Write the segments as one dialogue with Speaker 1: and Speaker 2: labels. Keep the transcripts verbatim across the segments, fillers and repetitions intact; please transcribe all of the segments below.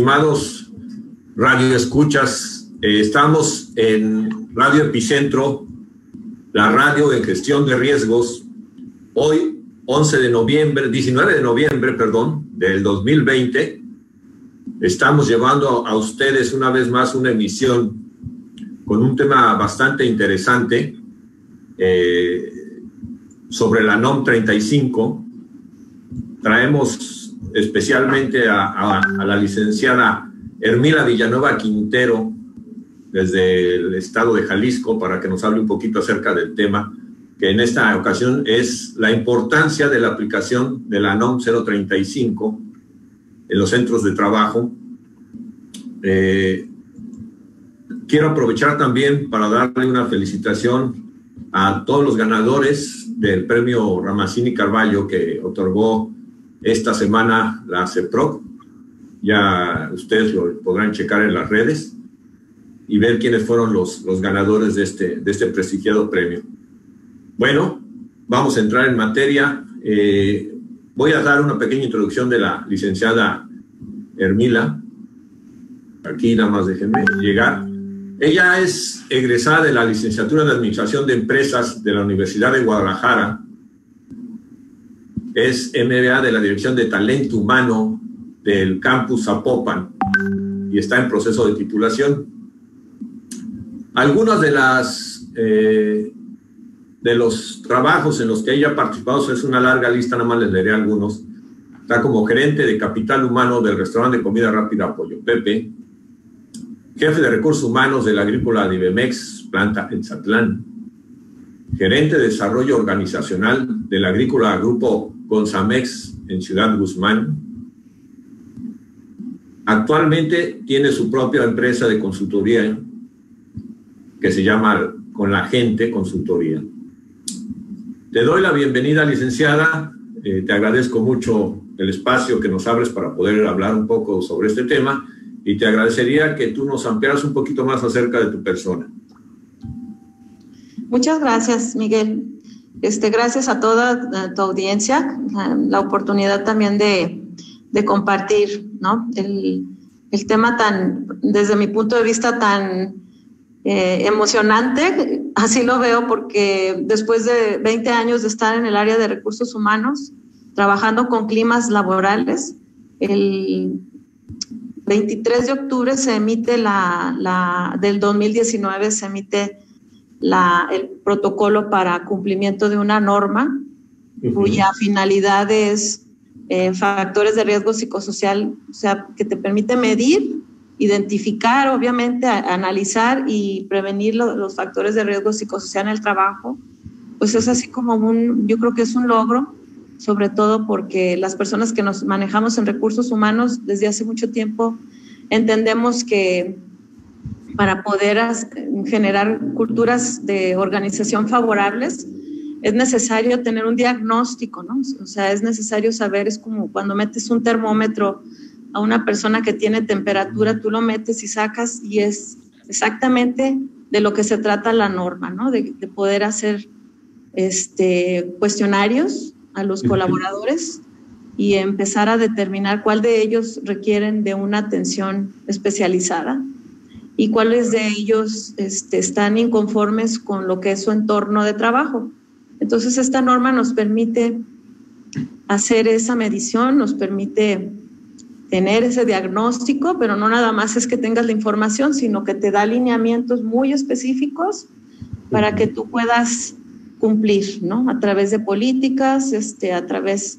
Speaker 1: Estimados radioescuchas, eh, estamos en Radio Epicentro, la radio en gestión de riesgos. Hoy, once de noviembre, diecinueve de noviembre, perdón, del dos mil veinte, estamos llevando a ustedes una vez más una emisión con un tema bastante interesante eh, sobre la NOM treinta y cinco. Traemos especialmente a, a, a la licenciada Hermila Villanueva Quintero desde el estado de Jalisco para que nos hable un poquito acerca del tema, que en esta ocasión es la importancia de la aplicación de la NOM cero treinta y cinco en los centros de trabajo. Eh, quiero aprovechar también para darle una felicitación a todos los ganadores del premio Ramazzini Carballo que otorgó esta semana la CEPROC. Ya ustedes lo podrán checar en las redes y ver quiénes fueron los, los ganadores de este, de este prestigiado premio. Bueno, vamos a entrar en materia. Eh, voy a dar una pequeña introducción de la licenciada Hermila. Aquí nada más déjenme llegar. Ella es egresada de la licenciatura de Administración de Empresas de la Universidad de Guadalajara. Es M B A de la Dirección de Talento Humano del Campus Zapopan y está en proceso de titulación. Algunas de las eh, de los trabajos en los que ella ha participado, es una larga lista, nada más les leeré algunos. Está como gerente de capital humano del restaurante de comida rápida Pollo Pepe, jefe de recursos humanos de la agrícola de Ibemex, planta en Zatlán, gerente de desarrollo organizacional del agrícola Grupo Gonzamex en Ciudad Guzmán. Actualmente tiene su propia empresa de consultoría que se llama Con la Gente Consultoría. Te doy la bienvenida, licenciada. Eh, te agradezco mucho el espacio que nos abres para poder hablar un poco sobre este tema y te agradecería que tú nos ampliaras un poquito más acerca de tu persona.
Speaker 2: Muchas gracias, Miguel. Este, gracias a toda a tu audiencia, la, la oportunidad también de, de compartir, ¿no? El, el tema tan, desde mi punto de vista, tan eh, emocionante. Así lo veo porque después de veinte años de estar en el área de recursos humanos, trabajando con climas laborales, el veintitrés de octubre se emite la, la del dos mil diecinueve se emite la, el protocolo para cumplimiento de una norma uh-huh. cuya finalidad es eh, factores de riesgo psicosocial, o sea, que te permite medir, identificar, obviamente, a, analizar y prevenir lo, los factores de riesgo psicosocial en el trabajo. Pues es así como un, yo creo que es un logro, sobre todo porque las personas que nos manejamos en recursos humanos desde hace mucho tiempo entendemos que para poder generar culturas de organización favorables es necesario tener un diagnóstico, ¿no? O sea, es necesario saber, es como cuando metes un termómetro a una persona que tiene temperatura, tú lo metes y sacas y es exactamente de lo que se trata la norma, ¿no? De, de poder hacer este, cuestionarios a los colaboradores y empezar a determinar cuál de ellos requieren de una atención especializada y cuáles de ellos este, están inconformes con lo que es su entorno de trabajo. Entonces, esta norma nos permite hacer esa medición, nos permite tener ese diagnóstico, pero no nada más es que tengas la información, sino que te da lineamientos muy específicos para que tú puedas cumplir, ¿no? A través de políticas, este, a través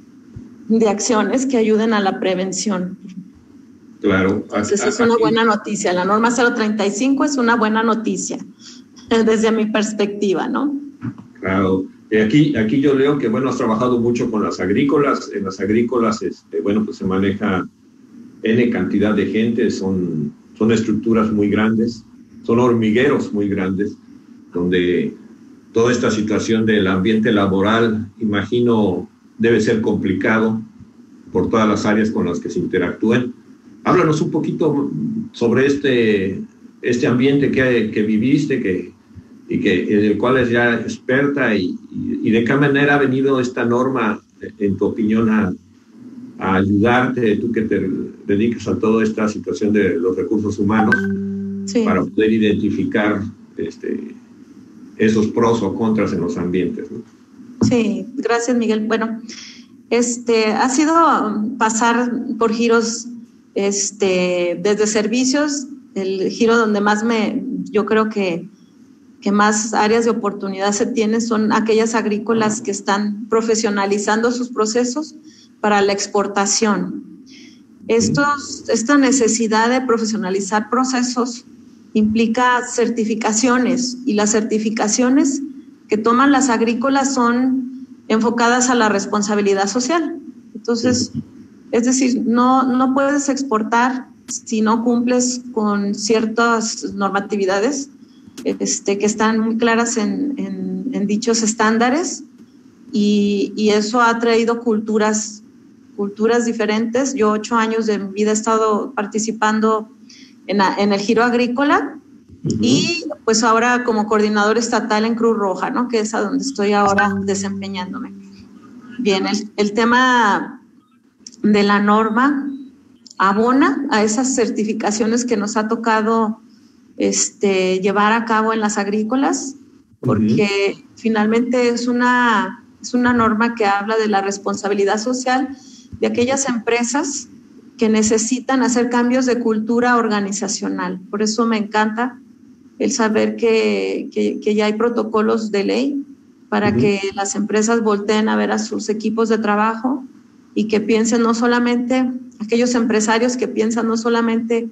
Speaker 2: de acciones que ayuden a la prevención.
Speaker 1: Claro.
Speaker 2: Entonces, es una buena noticia. La norma cero treinta y cinco es una buena noticia, desde mi perspectiva, ¿no?
Speaker 1: Claro. Y aquí, aquí yo leo que, bueno, has trabajado mucho con las agrícolas. En las agrícolas, este, bueno, pues se maneja N cantidad de gente, son, son estructuras muy grandes, son hormigueros muy grandes, donde toda esta situación del ambiente laboral, imagino, debe ser complicado por todas las áreas con las que se interactúen. Háblanos un poquito sobre este, este ambiente que, que viviste que, y que, en el cual eres ya experta y, y, y de qué manera ha venido esta norma, en tu opinión, a, a ayudarte, tú que te dedicas a toda esta situación de los recursos humanos, sí, para poder identificar este, esos pros o contras en los ambientes, ¿no?
Speaker 2: Sí, gracias, Miguel. Bueno, este ha sido pasar por giros este, desde servicios, el giro donde más me, yo creo que, que más áreas de oportunidad se tienen son aquellas agrícolas que están profesionalizando sus procesos para la exportación. Estos, esta necesidad de profesionalizar procesos implica certificaciones, y las certificaciones que toman las agrícolas son enfocadas a la responsabilidad social. Entonces, es decir, no, no puedes exportar si no cumples con ciertas normatividades este, que están muy claras en, en, en dichos estándares, y, y eso ha traído culturas, culturas diferentes. Yo ocho años de mi vida he estado participando en, la, en el giro agrícola, uh-huh, y pues ahora como coordinador estatal en Cruz Roja, ¿no? Que es a donde estoy ahora desempeñándome. Bien, el, el tema de la norma abona a esas certificaciones que nos ha tocado este, llevar a cabo en las agrícolas, porque uh-huh, finalmente es una, es una norma que habla de la responsabilidad social de aquellas empresas que necesitan hacer cambios de cultura organizacional. Por eso me encanta el saber que, que, que ya hay protocolos de ley para uh-huh, que las empresas volteen a ver a sus equipos de trabajo y que piensen no solamente, aquellos empresarios que piensan no solamente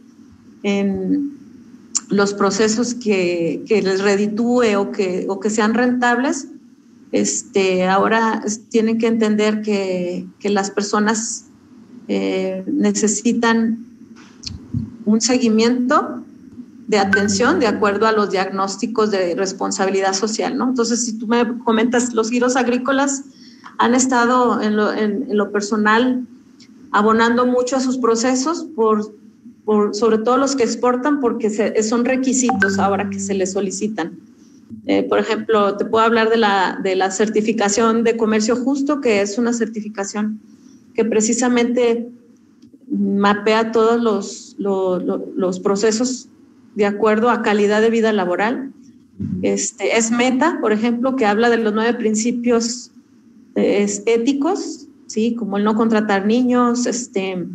Speaker 2: en los procesos que, que les reditúe o que, o que sean rentables, este, ahora tienen que entender que, que las personas eh, necesitan un seguimiento de atención de acuerdo a los diagnósticos de responsabilidad social, ¿no? Entonces, si tú me comentas, los giros agrícolas han estado en lo, en, en lo personal abonando mucho a sus procesos, por, por, sobre todo los que exportan, porque se, son requisitos ahora que se les solicitan. Eh, por ejemplo, te puedo hablar de la, de la certificación de comercio justo, que es una certificación que precisamente mapea todos los, los, los procesos de acuerdo a calidad de vida laboral. Este, es Meta, por ejemplo, que habla de los nueve principios es, éticos, ¿sí? Como el no contratar niños, este, en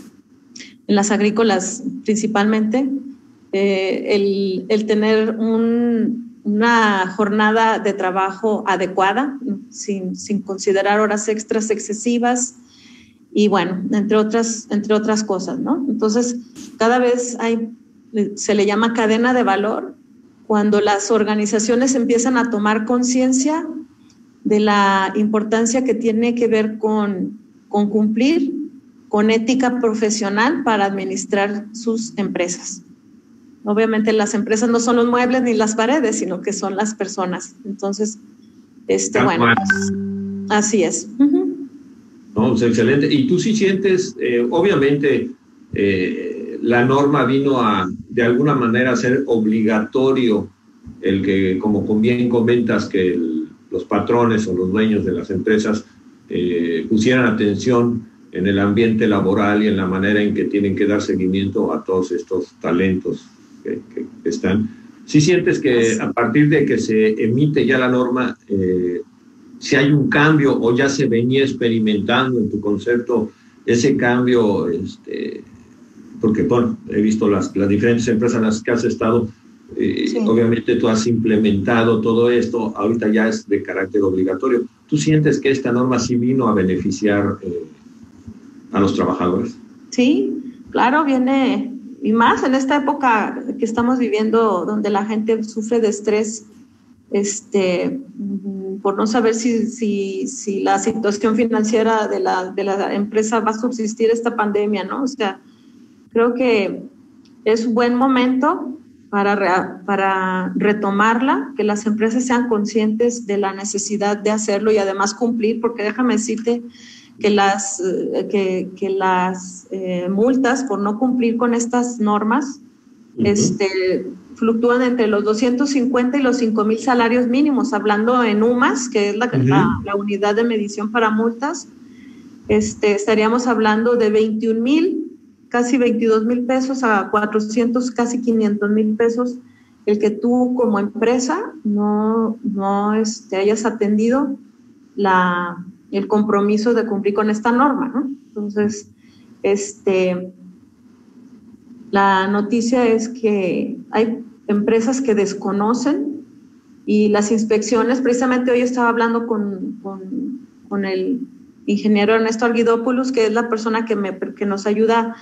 Speaker 2: las agrícolas principalmente, eh, el, el tener un, una jornada de trabajo adecuada, sin, sin considerar horas extras excesivas, y bueno, entre otras, entre otras cosas, ¿no? Entonces, cada vez hay, se le llama cadena de valor, cuando las organizaciones empiezan a tomar conciencia de la importancia que tiene que ver con, con cumplir con ética profesional para administrar sus empresas. Obviamente las empresas no son los muebles ni las paredes, sino que son las personas. Entonces, este, ah, bueno, pues, así es. Uh-huh.
Speaker 1: No, pues excelente. Y tú sí sientes, eh, obviamente, eh, la norma vino a, de alguna manera, a ser obligatorio el que, como bien comentas, que el, los patrones o los dueños de las empresas eh, pusieran atención en el ambiente laboral y en la manera en que tienen que dar seguimiento a todos estos talentos que, que están. ¿Sí sientes que a partir de que se emite ya la norma, eh, si hay un cambio o ya se venía experimentando en tu concepto ese cambio? Este, porque, bueno, he visto las, las diferentes empresas en las que has estado, eh, sí. Obviamente tú has implementado todo esto, ahorita ya es de carácter obligatorio. ¿Tú sientes que esta norma sí vino a beneficiar eh, a los trabajadores?
Speaker 2: Sí, claro, viene, y más en esta época que estamos viviendo, donde la gente sufre de estrés, este, por no saber si, si, si la situación financiera de la, de la empresa va a subsistir esta pandemia, ¿no? O sea, creo que es un buen momento para, re, para retomarla, que las empresas sean conscientes de la necesidad de hacerlo y además cumplir, porque déjame decirte que las, que, que las eh, multas por no cumplir con estas normas uh-huh. este, fluctúan entre los doscientos cincuenta y los cinco mil salarios mínimos, hablando en U M A S, que es la, uh-huh. la, la unidad de medición para multas, este, estaríamos hablando de veintiún mil, casi veintidós mil pesos a cuatrocientos, casi quinientos mil pesos, el que tú como empresa no, no este, hayas atendido la, el compromiso de cumplir con esta norma, ¿no? Entonces, este, la noticia es que hay empresas que desconocen y las inspecciones, precisamente hoy estaba hablando con, con, con el ingeniero Ernesto Arguidopoulos, que es la persona que, me, que nos ayuda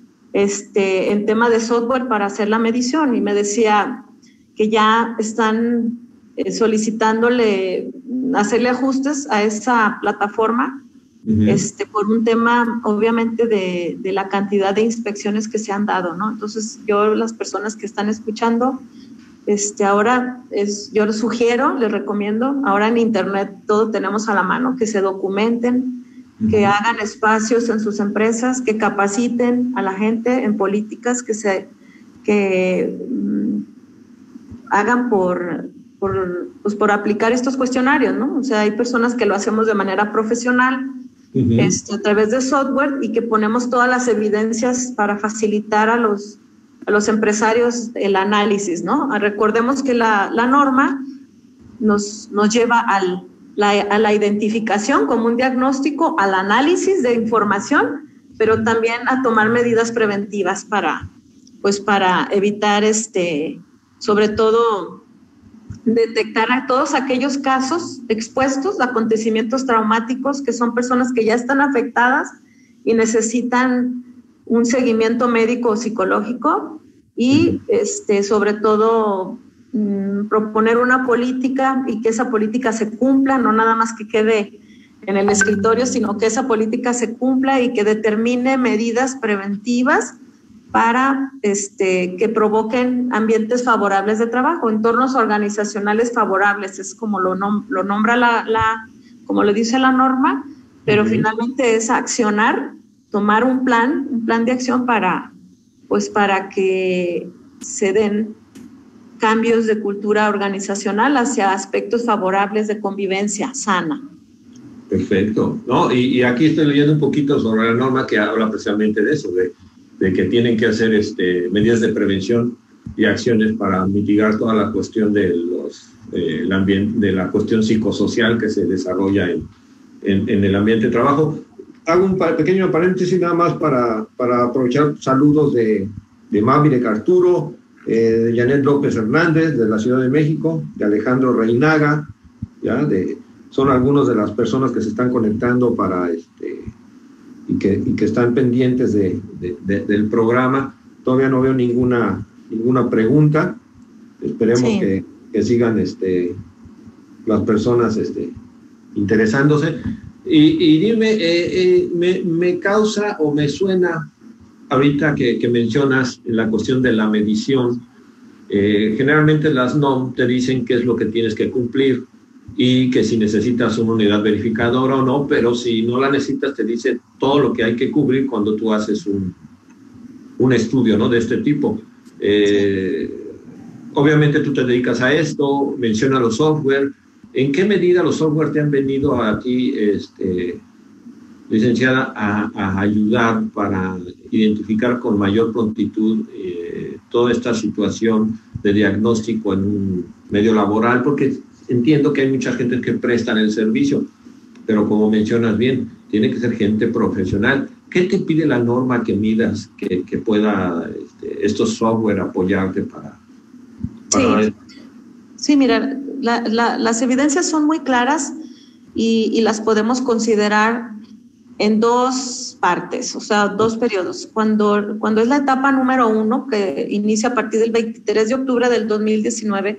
Speaker 2: este, en tema de software para hacer la medición, y me decía que ya están eh, solicitándole hacerle ajustes a esa plataforma, uh-huh. este, por un tema obviamente de, de la cantidad de inspecciones que se han dado, ¿no? Entonces yo, las personas que están escuchando, este, ahora es, yo les sugiero, les recomiendo, ahora en internet todo tenemos a la mano, que se documenten, uh-huh. que hagan espacios en sus empresas, que capaciten a la gente en políticas, que se que mm, hagan por, por, pues por aplicar estos cuestionarios, ¿no? O sea, hay personas que lo hacemos de manera profesional, uh-huh. este, a través de software, y que ponemos todas las evidencias para facilitar a los, a los empresarios el análisis, ¿no? Recordemos que la, la norma nos, nos lleva al, la, a la identificación como un diagnóstico, al análisis de información, pero también a tomar medidas preventivas para, pues para evitar este... sobre todo detectar a todos aquellos casos expuestos, acontecimientos traumáticos, que son personas que ya están afectadas y necesitan un seguimiento médico o psicológico, y este, sobre todo mmm, proponer una política y que esa política se cumpla, no nada más que quede en el escritorio, sino que esa política se cumpla y que determine medidas preventivas para este, que provoquen ambientes favorables de trabajo, entornos organizacionales favorables, es como lo, nom lo nombra la, la, como lo dice la norma, pero uh-huh. finalmente es accionar, tomar un plan, un plan de acción para, pues para que se den cambios de cultura organizacional hacia aspectos favorables de convivencia sana.
Speaker 1: Perfecto. No, y, y aquí estoy leyendo un poquito sobre la norma que habla precisamente de eso, de de que tienen que hacer este, medidas de prevención y acciones para mitigar toda la cuestión de, los, eh, el ambiente, de la cuestión psicosocial que se desarrolla en, en, en el ambiente de trabajo. Hago un pequeño paréntesis nada más para, para aprovechar saludos de, de Mami de Carturo, eh, de Janet López Hernández, de la Ciudad de México, de Alejandro Reinaga, ¿ya? De, son algunas de las personas que se están conectando para... Este, Y que, y que están pendientes de, de, de, del programa. Todavía no veo ninguna, ninguna pregunta. Esperemos sí. que, que sigan este, las personas este, interesándose. Y, y dime, eh, eh, me, me causa o me suena, ahorita que, que mencionas la cuestión de la medición, eh, generalmente las N O M te dicen qué es lo que tienes que cumplir, y que si necesitas una unidad verificadora o no, pero si no la necesitas te dice todo lo que hay que cubrir cuando tú haces un, un estudio, ¿no? De este tipo. Eh, sí. Obviamente tú te dedicas a esto, menciona los software. ¿En qué medida los software te han venido a ti, este, licenciada, a, a ayudar para identificar con mayor prontitud eh, toda esta situación de diagnóstico en un medio laboral? Porque entiendo que hay mucha gente que prestan el servicio, pero como mencionas bien, tiene que ser gente profesional. ¿Qué te pide la norma que midas que, que pueda este, estos software apoyarte para...? para
Speaker 2: sí. sí, mira, la, la, las evidencias son muy claras y, y las podemos considerar en dos partes, o sea, dos periodos. Cuando, cuando es la etapa número uno, que inicia a partir del veintitrés de octubre del dos mil diecinueve,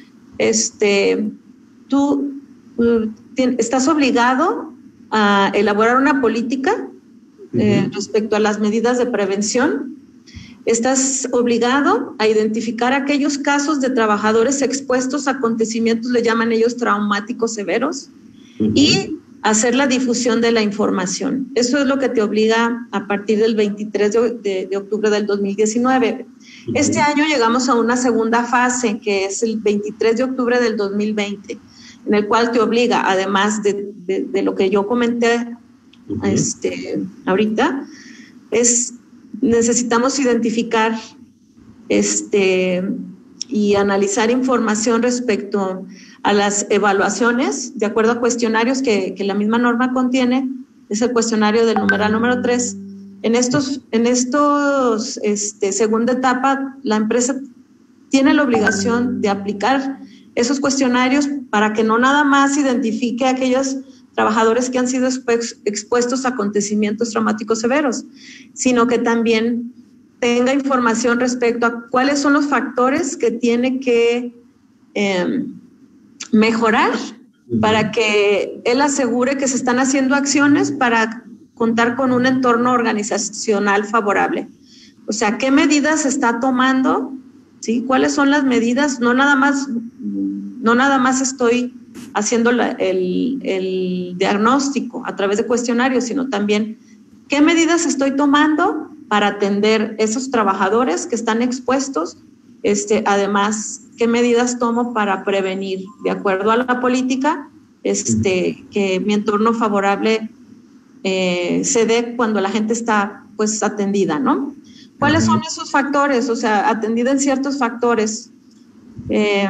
Speaker 2: Este, tú uh, estás obligado a elaborar una política eh, uh-huh. respecto a las medidas de prevención. Estás obligado a identificar aquellos casos de trabajadores expuestos a acontecimientos, le llaman ellos traumáticos severos, uh-huh. y hacer la difusión de la información. Eso es lo que te obliga a partir del veintitrés de, de, de octubre del dos mil diecinueve. Uh-huh. Este año llegamos a una segunda fase, que es el veintitrés de octubre del dos mil veinte, en el cual te obliga, además de, de, de lo que yo comenté uh-huh. este, ahorita, es necesitamos identificar este, y analizar información respecto a las evaluaciones, de acuerdo a cuestionarios que, que la misma norma contiene, es el cuestionario del numeral número tres. En estos, en estos este, segunda etapa, la empresa tiene la obligación de aplicar esos cuestionarios para que no nada más identifique a aquellos trabajadores que han sido expuestos a acontecimientos traumáticos severos, sino que también tenga información respecto a cuáles son los factores que tiene que eh, mejorar para que él asegure que se están haciendo acciones para contar con un entorno organizacional favorable. O sea, ¿qué medidas se está tomando? ¿Sí? ¿Cuáles son las medidas? No nada más, no nada más estoy haciendo la, el, el diagnóstico a través de cuestionarios, sino también qué medidas estoy tomando para atender esos trabajadores que están expuestos. Este, además, qué medidas tomo para prevenir, de acuerdo a la política, este, que mi entorno favorable eh, se dé cuando la gente está pues atendida, ¿no? ¿Cuáles son esos factores? O sea, atendida en ciertos factores. Eh,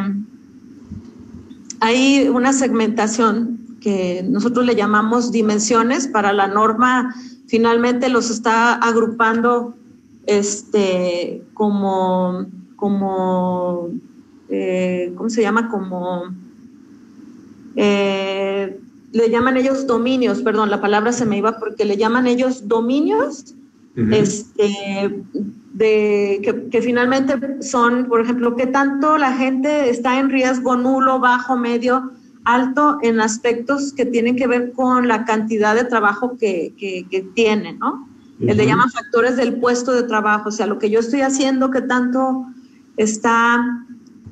Speaker 2: hay una segmentación que nosotros le llamamos dimensiones. Para la norma, finalmente los está agrupando este, como, como eh, ¿cómo se llama? Como, eh, le llaman ellos dominios, perdón, la palabra se me iba porque le llaman ellos dominios. Uh-huh. Este, de, que, que finalmente son, por ejemplo, qué tanto la gente está en riesgo nulo, bajo, medio, alto en aspectos que tienen que ver con la cantidad de trabajo que, que, que tienen, ¿no? Uh-huh. Él le llaman factores del puesto de trabajo, o sea, lo que yo estoy haciendo, qué tanto está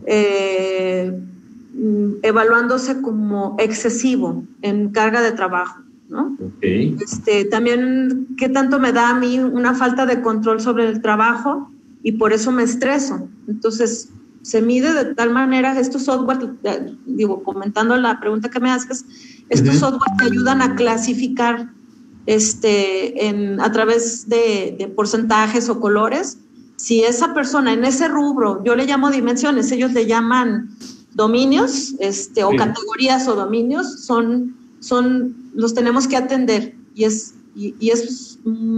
Speaker 2: eh, evaluándose como excesivo en carga de trabajo, ¿no? Okay. Este, también, ¿qué tanto me da a mí una falta de control sobre el trabajo y por eso me estreso? Entonces, se mide de tal manera, estos software, digo, comentando la pregunta que me haces, estos uh-huh. software te ayudan a clasificar este, en, a través de, de porcentajes o colores, si esa persona en ese rubro, yo le llamo dimensiones, ellos le llaman dominios, este, o sí. categorías o dominios, son... son los tenemos que atender y es, y, y es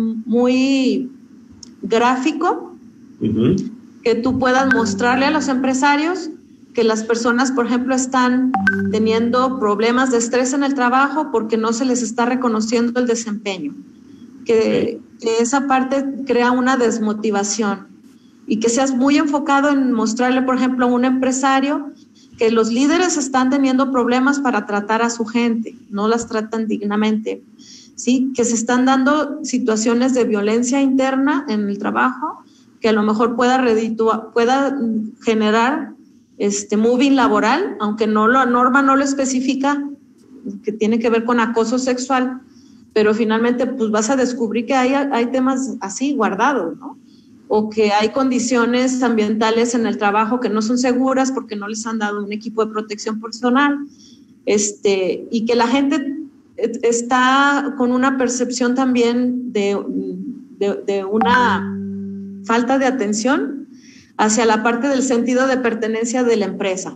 Speaker 2: muy gráfico uh-huh. que tú puedas mostrarle a los empresarios que las personas, por ejemplo, están teniendo problemas de estrés en el trabajo porque no se les está reconociendo el desempeño, que, que esa parte crea una desmotivación y que seas muy enfocado en mostrarle, por ejemplo, a un empresario que los líderes están teniendo problemas para tratar a su gente, no las tratan dignamente, ¿sí? Que se están dando situaciones de violencia interna en el trabajo que a lo mejor pueda, reditua, pueda generar este moving laboral, aunque no la norma no lo especifica, que tiene que ver con acoso sexual, pero finalmente pues vas a descubrir que hay, hay temas así guardados, ¿no? O que hay condiciones ambientales en el trabajo que no son seguras porque no les han dado un equipo de protección personal, este, y que la gente está con una percepción también de, de, de una falta de atención hacia la parte del sentido de pertenencia de la empresa.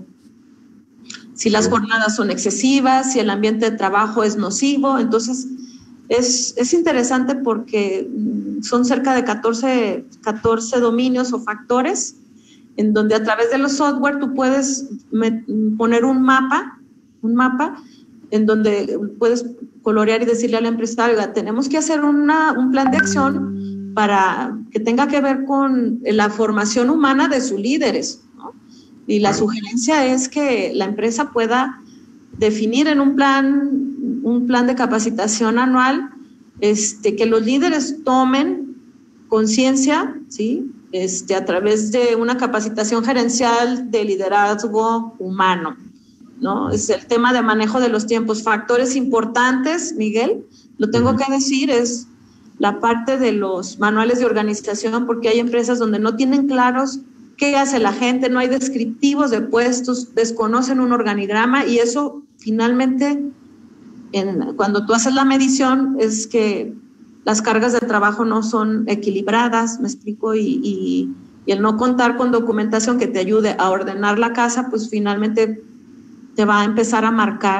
Speaker 2: Si las jornadas son excesivas, si el ambiente de trabajo es nocivo, entonces es, es interesante porque son cerca de catorce, catorce dominios o factores en donde a través de los software tú puedes poner un mapa, un mapa en donde puedes colorear y decirle al empresario, tenemos que hacer una, un plan de acción para que tenga que ver con la formación humana de sus líderes, ¿no? Y la sugerencia es que la empresa pueda definir en un plan, un plan de capacitación anual, este, que los líderes tomen conciencia, ¿sí? Este, a través de una capacitación gerencial de liderazgo humano, ¿no? Es el tema de manejo de los tiempos. Factores importantes, Miguel, lo tengo uh-huh. que decir, es la parte de los manuales de organización, porque hay empresas donde no tienen claros qué hace la gente, no hay descriptivos de puestos, desconocen un organigrama y eso finalmente en, cuando tú haces la medición es que las cargas de trabajo no son equilibradas, me explico, y, y, y el no contar con documentación que te ayude a ordenar la casa, pues finalmente te va a empezar a marcar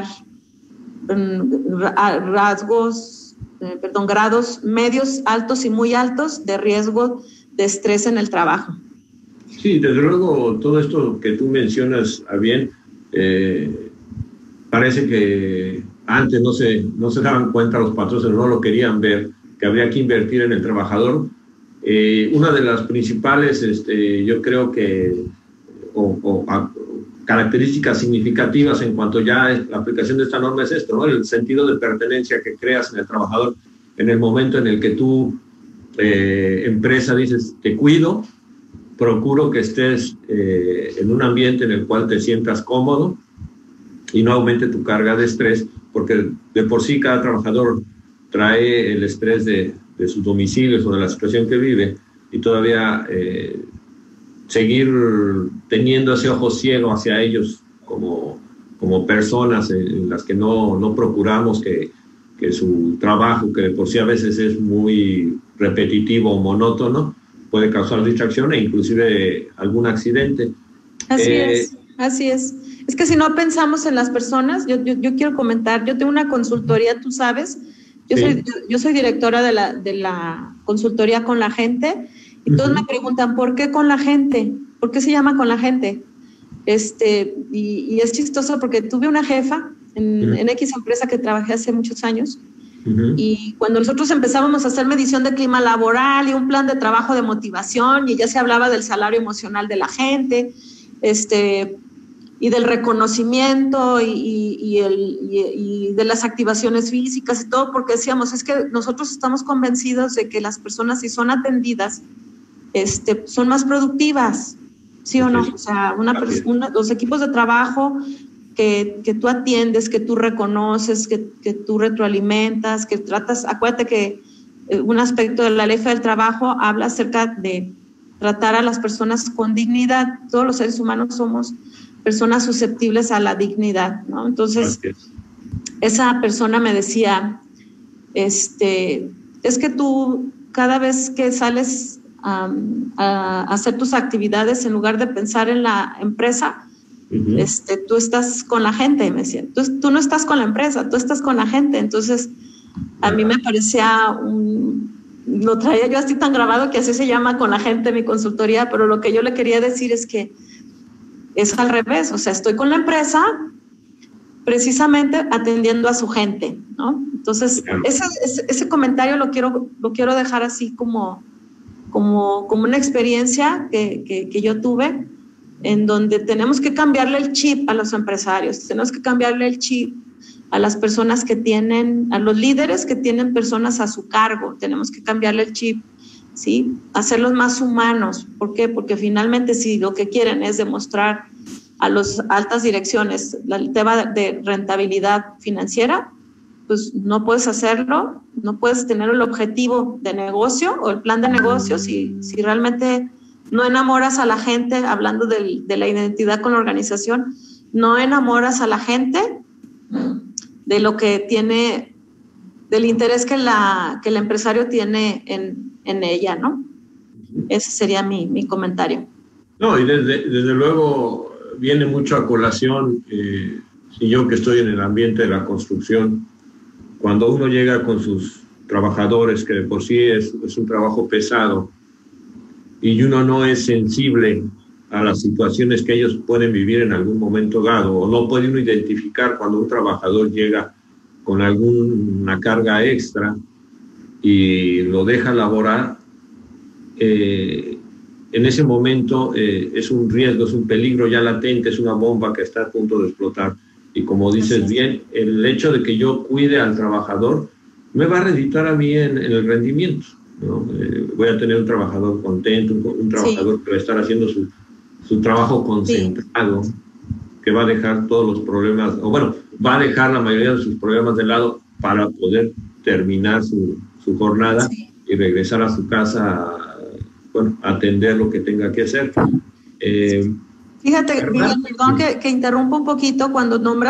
Speaker 2: rasgos, eh, perdón, grados medios, altos y muy altos de riesgo de estrés en el trabajo.
Speaker 1: Sí, desde luego, todo esto que tú mencionas, a bien, eh, parece que antes no se, no se daban cuenta los patrones, no lo querían ver, que habría que invertir en el trabajador. Eh, una de las principales, este, yo creo que, o, o a, características significativas en cuanto ya es la aplicación de esta norma es esto, ¿no? El sentido de pertenencia que creas en el trabajador en el momento en el que tú, eh, empresa, dices, te cuido, procuro que estés eh, en un ambiente en el cual te sientas cómodo y no aumente tu carga de estrés, porque de por sí cada trabajador trae el estrés de, de sus domicilios o de la situación que vive, y todavía eh, seguir teniendo ese ojo ciego hacia ellos como, como personas en, en las que no, no procuramos que, que su trabajo, que de por sí a veces es muy repetitivo o monótono, puede causar distracción e inclusive algún accidente.
Speaker 2: Así eh, es, así es. Es que si no pensamos en las personas, yo, yo, yo quiero comentar, yo tengo una consultoría, tú sabes, yo, sí. soy, yo, yo soy directora de la, de la consultoría Con la Gente, y uh-huh. todos me preguntan, ¿por qué Con la Gente? ¿Por qué se llama Con la Gente? Este, y, y es chistoso porque tuve una jefa en, uh-huh. en X empresa que trabajé hace muchos años, uh-huh. y cuando nosotros empezábamos a hacer medición de clima laboral y un plan de trabajo de motivación, y ya se hablaba del salario emocional de la gente, este... y del reconocimiento y, y, y, el, y, y de las activaciones físicas y todo, porque decíamos, es que nosotros estamos convencidos de que las personas, si son atendidas, este, son más productivas, ¿sí o no? O sea, una, una, los equipos de trabajo que, que tú atiendes, que tú reconoces, que, que tú retroalimentas, que tratas, acuérdate que un aspecto de la ley del trabajo habla acerca de tratar a las personas con dignidad. Todos los seres humanos somos personas susceptibles a la dignidad, ¿no? Entonces, esa persona me decía, este, es que tú cada vez que sales um, a hacer tus actividades, en lugar de pensar en la empresa, uh-huh. este, tú estás con la gente, me decía. Tú, tú no estás con la empresa, tú estás con la gente. Entonces, a mí me parecía un... Lo traía yo así tan grabado que así se llama Con la Gente mi consultoría, pero lo que yo le quería decir es que es al revés, o sea, estoy con la empresa precisamente atendiendo a su gente, ¿no? Entonces, ese, ese, ese comentario lo quiero, lo quiero dejar así como, como, como una experiencia que, que, que yo tuve, en donde tenemos que cambiarle el chip a los empresarios, tenemos que cambiarle el chip a las personas que tienen, a los líderes que tienen personas a su cargo, tenemos que cambiarle el chip, ¿sí? Hacerlos más humanos. ¿Por qué? Porque finalmente si lo que quieren es demostrar a las altas direcciones el tema de rentabilidad financiera, pues no puedes hacerlo, no puedes tener el objetivo de negocio o el plan de negocio si, si realmente no enamoras a la gente, hablando de, de la identidad con la organización, no enamoras a la gente de lo que tiene, del interés que, la, que el empresario tiene en, en ella, ¿no? Ese sería mi, mi comentario.
Speaker 1: No, y desde, desde luego viene mucho a colación, eh, y yo que estoy en el ambiente de la construcción, cuando uno llega con sus trabajadores, que de por sí es, es un trabajo pesado, y uno no es sensible a las situaciones que ellos pueden vivir en algún momento dado, o no puede uno identificar cuando un trabajador llega con alguna carga extra y lo deja laborar, eh, en ese momento eh, es un riesgo, es un peligro ya latente, es una bomba que está a punto de explotar. Y como dices bien, el hecho de que yo cuide al trabajador me va a redituar a mí en, en el rendimiento, ¿no? Eh, voy a tener un trabajador contento, un, un trabajador sí. que va a estar haciendo su, su trabajo concentrado, sí. que va a dejar todos los problemas, o bueno, va a dejar la mayoría de sus problemas de lado para poder terminar su, su jornada sí. y regresar a su casa, bueno, atender lo que tenga que hacer. Eh,
Speaker 2: Fíjate, Miguel, perdón que, que interrumpa un poquito cuando nombras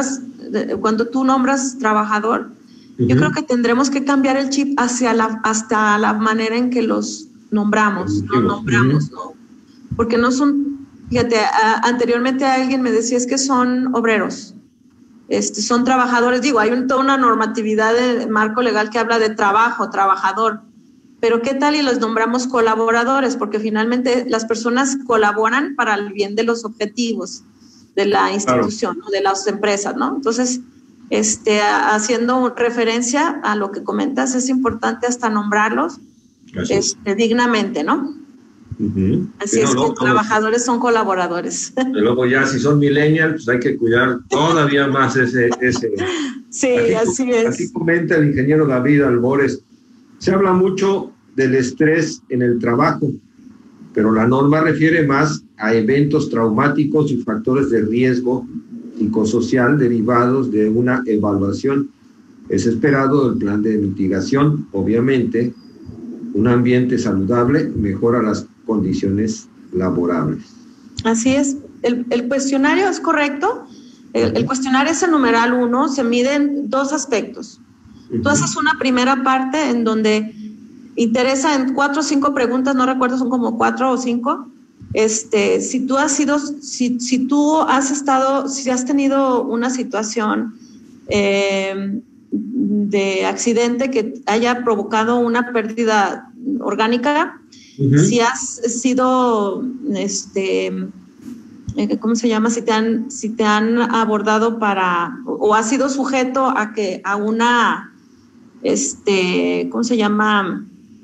Speaker 2: cuando tú nombras trabajador, uh-huh. yo creo que tendremos que cambiar el chip hacia la, hasta la manera en que los nombramos, uh-huh. no nombramos, uh-huh. ¿no? Porque no son, fíjate, a, anteriormente alguien me decía es que son obreros, este, son trabajadores, digo, hay un, toda una normatividad de marco legal que habla de trabajo, trabajador, pero ¿qué tal y los nombramos colaboradores? Porque finalmente las personas colaboran para el bien de los objetivos de la institución, claro. ¿no? De las empresas, ¿no? Entonces, este, haciendo referencia a lo que comentas, es importante hasta nombrarlos este, dignamente, ¿no? Uh-huh. Así sí, es no, que no, trabajadores no. son colaboradores.
Speaker 1: Y luego ya si son millennials, pues hay que cuidar todavía más ese... ese.
Speaker 2: Sí,
Speaker 1: aquí,
Speaker 2: así es.
Speaker 1: Aquí comenta el ingeniero David Albores, se habla mucho del estrés en el trabajo, pero la norma refiere más a eventos traumáticos y factores de riesgo psicosocial derivados de una evaluación. Es esperado el plan de mitigación. Obviamente, un ambiente saludable mejora las condiciones laborables.
Speaker 2: Así es. El, el cuestionario es correcto. El, el cuestionario es el numeral uno. Se miden dos aspectos. Uh-huh. Tú haces una primera parte en donde interesa en cuatro o cinco preguntas, no recuerdo, son como cuatro o cinco. Este, si tú has sido, si, si tú has estado, si has tenido una situación eh, de accidente que haya provocado una pérdida orgánica, uh-huh. si has sido, este, ¿cómo se llama? Si te han, si te han abordado para, o has sido sujeto a que a una, este, ¿cómo se llama?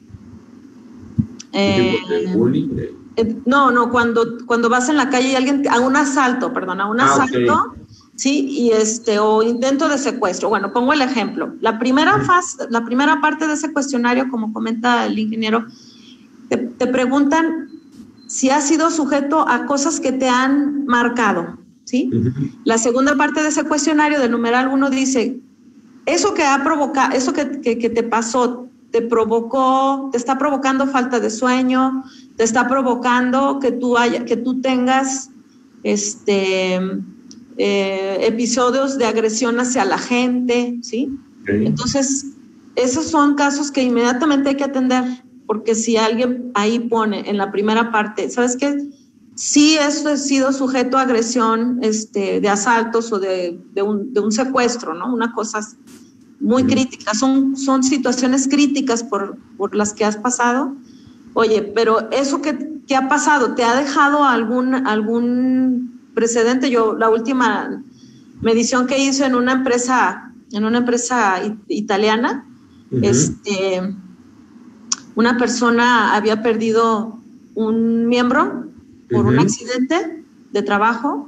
Speaker 2: Eh, eh, no, no, cuando, cuando vas en la calle y alguien, a un asalto, perdón, a un ah, asalto, okay. sí, y este, o intento de secuestro. Bueno, pongo el ejemplo. La primera fase, la primera parte de ese cuestionario, como comenta el ingeniero, te, te preguntan si has sido sujeto a cosas que te han marcado, ¿sí? Uh-huh. La segunda parte de ese cuestionario, del numeral uno, dice, eso que ha provocado, eso que, que, que te pasó, te provocó, te está provocando falta de sueño, te está provocando que tú, haya, que tú tengas este, eh, episodios de agresión hacia la gente, ¿sí? Okay. Entonces, esos son casos que inmediatamente hay que atender, porque si alguien ahí pone en la primera parte, ¿sabes qué? Sí, eso ha sido sujeto a agresión este, de asaltos o de, de, un, de un secuestro, ¿no? Una cosa muy críticas, son, son situaciones críticas por, por las que has pasado. Oye, pero eso que, que ha pasado, ¿te ha dejado algún, algún precedente? Yo, la última medición que hice en una empresa, en una empresa it- italiana, uh-huh. este, una persona había perdido un miembro por uh-huh. un accidente de trabajo.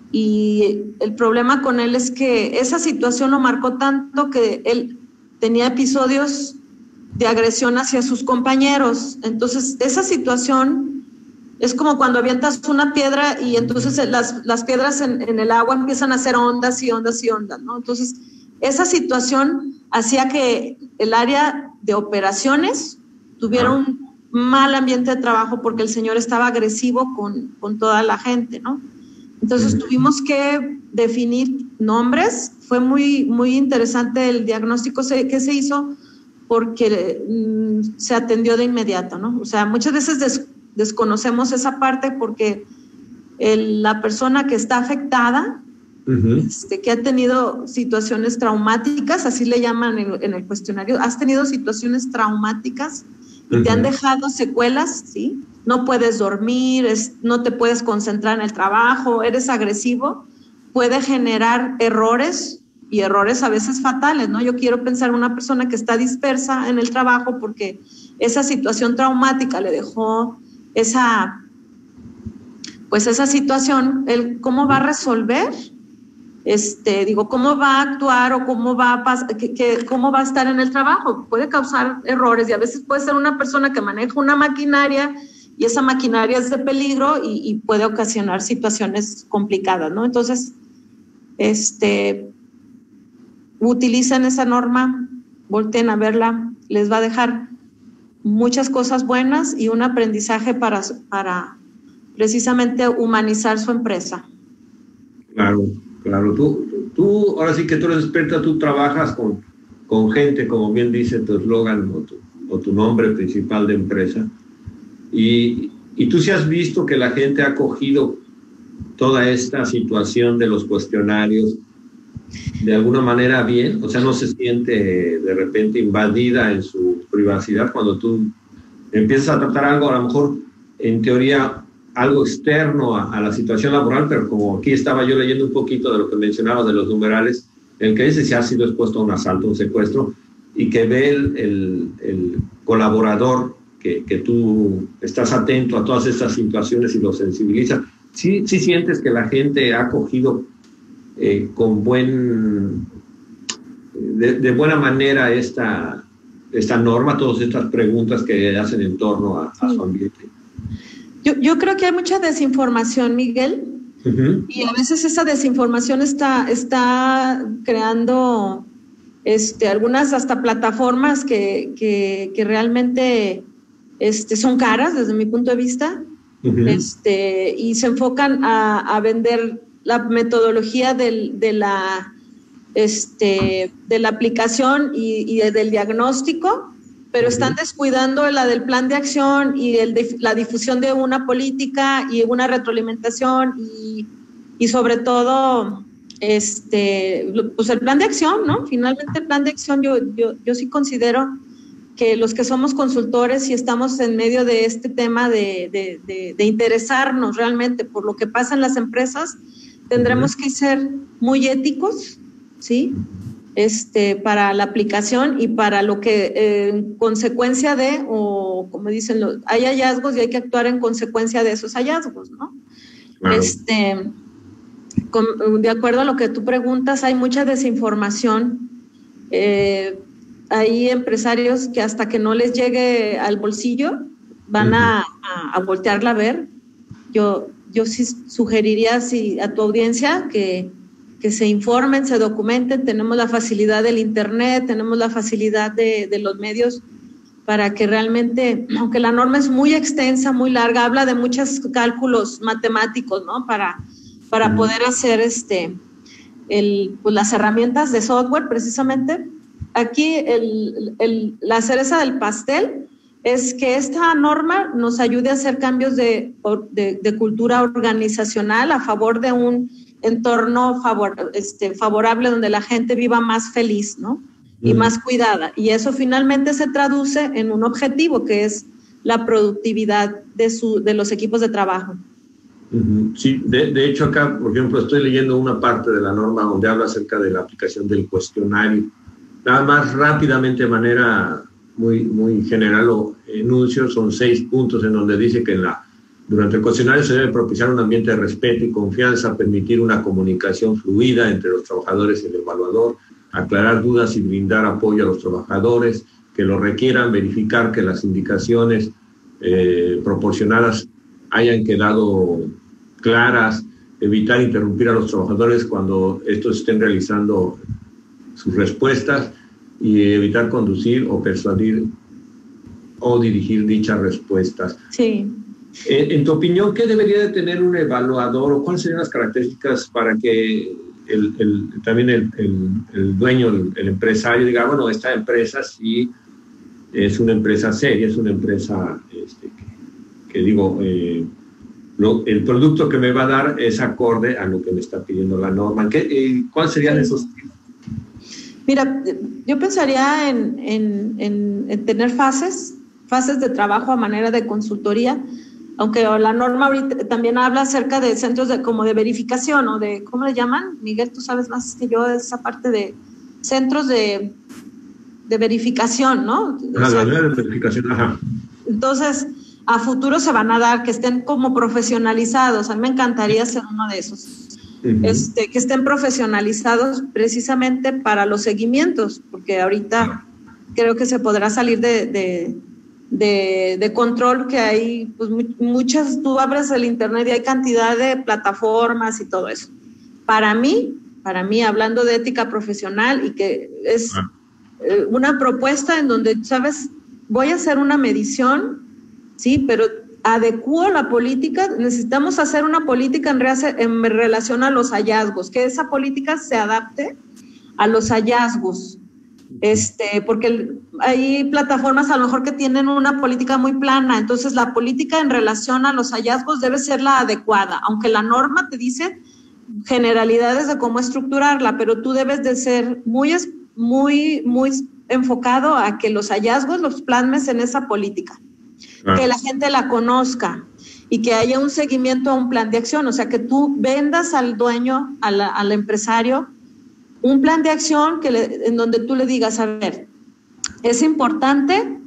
Speaker 2: Y el problema con él es que esa situación lo marcó tanto que él tenía episodios de agresión hacia sus compañeros. Entonces, esa situación es como cuando avientas una piedra y entonces las, las piedras en, en el agua empiezan a hacer ondas y ondas y ondas, ¿no? Entonces, esa situación hacía que el área de operaciones tuviera un mal ambiente de trabajo porque el señor estaba agresivo con, con toda la gente, ¿no? Entonces tuvimos que definir nombres. Fue muy, muy interesante el diagnóstico que se hizo porque mm, se atendió de inmediato, ¿no? O sea, muchas veces des, desconocemos esa parte porque el, la persona que está afectada, uh-huh. este, que ha tenido situaciones traumáticas, así le llaman en, en el cuestionario, has tenido situaciones traumáticas y uh-huh. te han dejado secuelas, ¿sí? No puedes dormir, es, no te puedes concentrar en el trabajo, eres agresivo, puede generar errores y errores a veces fatales, ¿no? Yo quiero pensar en una persona que está dispersa en el trabajo porque esa situación traumática le dejó esa, pues esa situación, el cómo va a resolver, este, digo, cómo va a actuar o cómo va a pas- que, que, cómo va a estar en el trabajo, puede causar errores y a veces puede ser una persona que maneja una maquinaria y esa maquinaria es de peligro y, y puede ocasionar situaciones complicadas, ¿no? Entonces, este, utilicen esa norma, volteen a verla, les va a dejar muchas cosas buenas y un aprendizaje para, para precisamente humanizar su empresa.
Speaker 1: Claro, claro. Tú, tú, ahora sí que tú eres experta, tú trabajas con, con gente, como bien dice tu eslogan o tu, o tu nombre principal de empresa, y, y tú sí has visto que la gente ha cogido toda esta situación de los cuestionarios de alguna manera bien, o sea, no se siente de repente invadida en su privacidad cuando tú empiezas a tratar algo, a lo mejor en teoría algo externo a, a la situación laboral, pero como aquí estaba yo leyendo un poquito de lo que mencionaba de los numerales, el que dice si ha sido expuesto a un asalto, un secuestro, y que ve el, el, el colaborador que, que tú estás atento a todas estas situaciones y lo sensibiliza, sí, sí sientes que la gente ha cogido eh, con buen, de, de buena manera esta, esta norma, todas estas preguntas que hacen en torno a, a su ambiente.
Speaker 2: Yo, yo creo que hay mucha desinformación, Miguel, uh-huh. y a veces esa desinformación está, está creando este, algunas hasta plataformas que, que, que realmente este, son caras desde mi punto de vista, uh-huh. este, y se enfocan a, a vender la metodología del, de, la, este, de la aplicación y, y del diagnóstico, pero están descuidando la del plan de acción y el de, la difusión de una política y una retroalimentación y, y sobre todo este, pues el plan de acción, ¿no? Finalmente el plan de acción yo, yo, yo sí considero que los que somos consultores y estamos en medio de este tema de, de, de, de interesarnos realmente por lo que pasa en las empresas, tendremos que ser muy éticos, ¿sí? Este, para la aplicación y para lo que eh, en consecuencia de, o como dicen, los, hay hallazgos y hay que actuar en consecuencia de esos hallazgos, ¿no? Claro. Este, con, de acuerdo a lo que tú preguntas, hay mucha desinformación. Eh, hay empresarios que hasta que no les llegue al bolsillo van uh-huh. a, a, a voltearla a ver. Yo, yo sí sugeriría si, a tu audiencia que que se informen, se documenten, tenemos la facilidad del internet, tenemos la facilidad de, de los medios para que realmente, aunque la norma es muy extensa, muy larga, habla de muchos cálculos matemáticos, ¿no? Para, para poder hacer este, el, pues las herramientas de software precisamente. Aquí el, el, la cereza del pastel es que esta norma nos ayude a hacer cambios de, de, de cultura organizacional a favor de un entorno favor, este, favorable donde la gente viva más feliz, ¿no? Y mm. más cuidada. Y eso finalmente se traduce en un objetivo que es la productividad de, su, de los equipos de trabajo.
Speaker 1: Uh-huh. Sí, de, de hecho acá, por ejemplo, estoy leyendo una parte de la norma donde habla acerca de la aplicación del cuestionario. Nada más rápidamente, de manera muy, muy general o enuncio, son seis puntos en donde dice que en la durante el cuestionario se debe propiciar un ambiente de respeto y confianza, permitir una comunicación fluida entre los trabajadores y el evaluador, aclarar dudas y brindar apoyo a los trabajadores que lo requieran, verificar que las indicaciones eh, proporcionadas hayan quedado claras, evitar interrumpir a los trabajadores cuando estos estén realizando sus respuestas y evitar conducir o persuadir o dirigir dichas respuestas.
Speaker 2: Sí.
Speaker 1: En, en tu opinión, ¿qué debería de tener un evaluador o cuáles serían las características para que el, el, también el, el, el dueño, el, el empresario diga, bueno, esta empresa sí es una empresa seria, es una empresa este, que, que digo, eh, lo, el producto que me va a dar es acorde a lo que me está pidiendo la norma? ¿Qué, eh, ¿Cuáles serían sí. esos tipos?
Speaker 2: Mira, yo pensaría en, en, en, en tener fases, fases de trabajo a manera de consultoría, aunque la norma ahorita también habla acerca de centros de, como de verificación, o de, ¿cómo le llaman? Miguel, tú sabes más que yo esa parte de centros de, de verificación, ¿no?
Speaker 1: Ah, o sea, de verificación, ajá.
Speaker 2: Entonces, a futuro se van a dar, que estén como profesionalizados. A mí me encantaría ser uno de esos. Uh-huh. Este, que estén profesionalizados precisamente para los seguimientos, porque ahorita uh-huh. creo que se podrá salir de... de De, de control, que hay pues, muchas, tú abres el internet y hay cantidad de plataformas y todo eso. Para mí, para mí, hablando de ética profesional, y que es ah. eh, una propuesta en donde, ¿sabes? Voy a hacer una medición, sí, pero adecuo la política, necesitamos hacer una política en, en relación a los hallazgos, que esa política se adapte a los hallazgos, este, porque hay plataformas a lo mejor que tienen una política muy plana, entonces la política en relación a los hallazgos debe ser la adecuada, aunque la norma te dice generalidades de cómo estructurarla, pero tú debes de ser muy, muy, muy enfocado a que los hallazgos los plasmes en esa política, ah. que la gente la conozca y que haya un seguimiento a un plan de acción, o sea, que tú vendas al dueño, a la, al empresario, un plan de acción que le, en donde tú le digas, a ver, es importante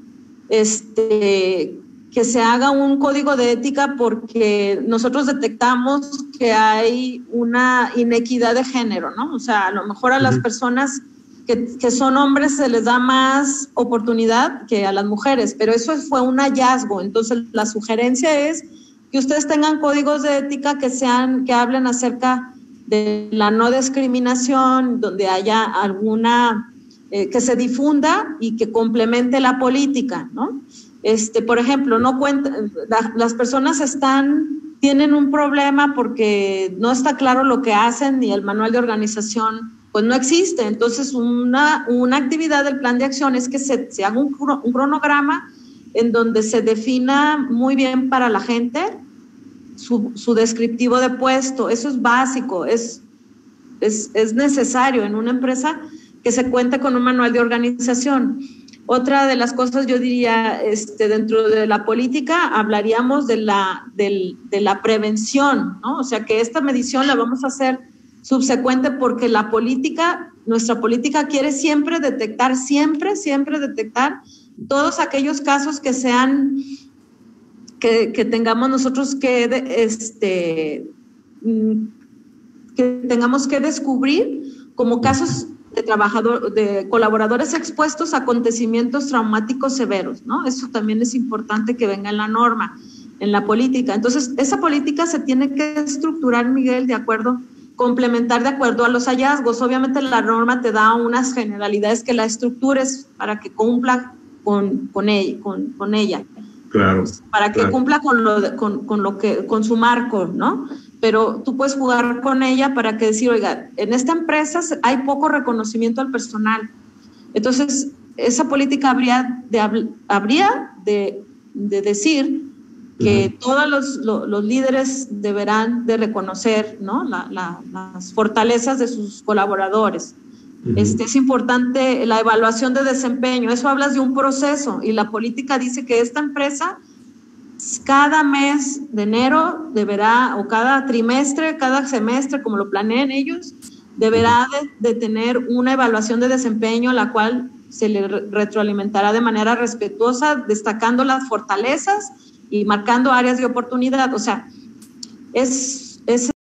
Speaker 2: este, que se haga un código de ética porque nosotros detectamos que hay una inequidad de género, ¿no? O sea, a lo mejor a las personas que, que son hombres se les da más oportunidad que a las mujeres, pero eso fue un hallazgo. Entonces, la sugerencia es que ustedes tengan códigos de ética que sean, que hablen acerca de la no discriminación, donde haya alguna, eh, que se difunda y que complemente la política, ¿no? Este, por ejemplo, no cuenta, la, las personas están, tienen un problema porque no está claro lo que hacen y el manual de organización pues no existe. Entonces, una, una actividad del plan de acción es que se, se haga un, un cronograma en donde se defina muy bien para la gente Su, su descriptivo de puesto. Eso es básico, es, es, es necesario en una empresa que se cuente con un manual de organización. Otra de las cosas, yo diría, este, dentro de la política, hablaríamos de la, del, de la prevención, ¿no? O sea, que esta medición la vamos a hacer subsecuente porque la política, nuestra política quiere siempre detectar, siempre, siempre detectar todos aquellos casos que sean... Que, que tengamos nosotros que, este, que tengamos que descubrir como casos de trabajador, de colaboradores expuestos a acontecimientos traumáticos severos, ¿no? Eso también es importante que venga en la norma, en la política. Entonces, esa política se tiene que estructurar, Miguel, de acuerdo, complementar de acuerdo a los hallazgos. Obviamente la norma te da unas generalidades que la estructures para que cumpla con, con, ella, con, con ella.
Speaker 1: Claro.
Speaker 2: Para que
Speaker 1: claro.
Speaker 2: cumpla con lo, de, con, con lo que, con su marco, ¿no? Pero tú puedes jugar con ella para que decir, oiga, en esta empresa hay poco reconocimiento al personal. Entonces, esa política habría de, habría de, de decir que uh-huh. todos los, los, los líderes deberán de reconocer, ¿no? La, la, las fortalezas de sus colaboradores. Uh-huh. Este, es importante la evaluación de desempeño, eso hablas de un proceso y la política dice que esta empresa cada mes de enero deberá, o cada trimestre, cada semestre, como lo planeen ellos, deberá de, de tener una evaluación de desempeño, la cual se le retroalimentará de manera respetuosa, destacando las fortalezas y marcando áreas de oportunidad. O sea, es, es